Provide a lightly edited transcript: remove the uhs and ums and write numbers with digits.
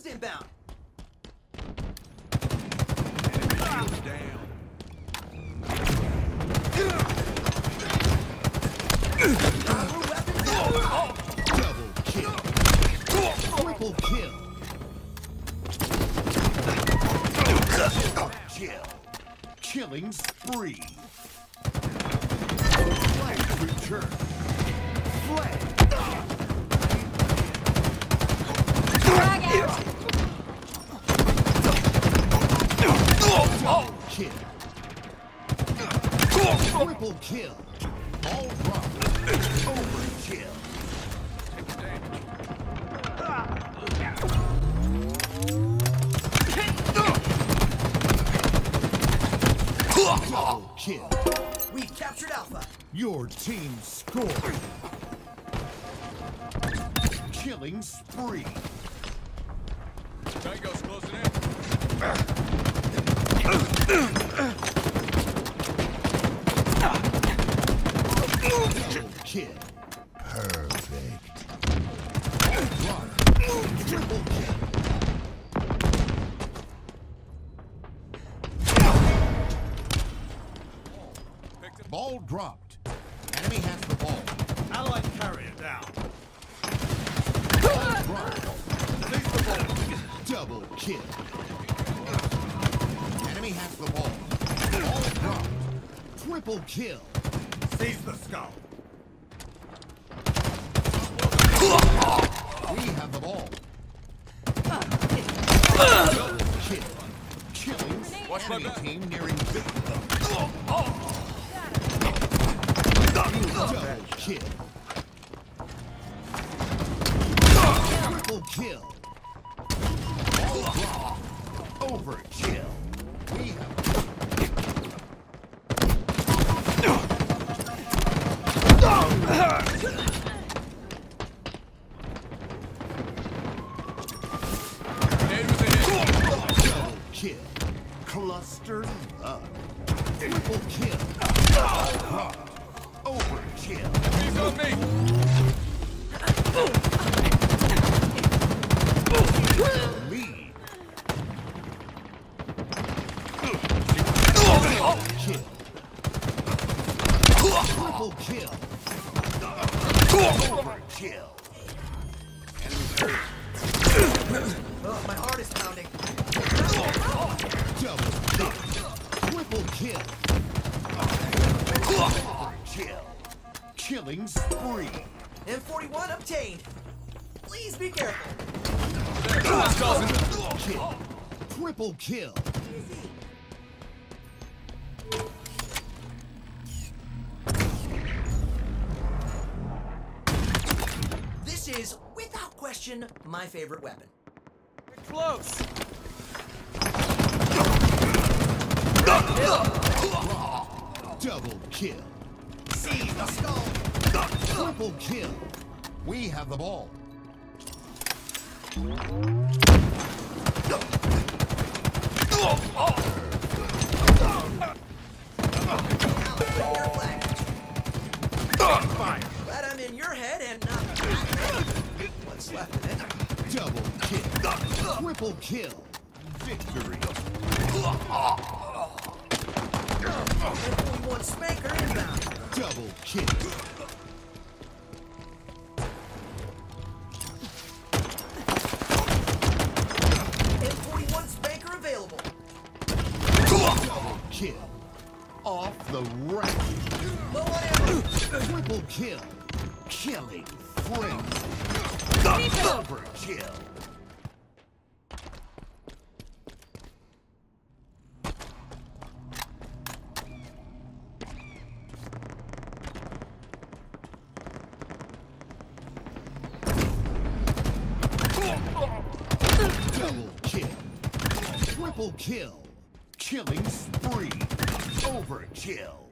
inbound. Down. Double kill. Triple kill. Kill. Killing spree. Flag return. Flag. Frag out. Double kill. Triple kill. All drop. Overkill. Double kill. We've captured Alpha. Your team scored. Killing spree. Tango's closing in. Double kill. Perfect. Triple kill. Ball dropped. Enemy has the ball. Allied carrier down. Ball dropped. Seize the ball. Double kill. Enemy has the ball. Ball dropped. Triple kill. Seize the skull. We have the ball. Double kill. Killing Watch my enemy back. team nearing victory. Double kill. Triple kill. All drop. Overkill. We have double kill. Cluster up. Triple kill. All drop. Overkill. He's on me. Lead. Triple kill. Overkill. Oh, my heart is pounding. Double kill. Triple kill. Overkill. Killing spree. M41 obtained. Please be careful. Kill. Triple kill. This is, without question, my favorite weapon. Close. Double kill. Seize the skull. Triple kill. We have the ball. Your flag. Fire. Glad I'm in your head and not what's left of it. Double kill. Triple kill. Victory. M41 spanker inbound. Double kill. M41 spanker available. Double kill. Off the rack. Low on ammo. Triple kill. Killing free. Overkill. Double kill. Triple kill. Killing spree. Overkill.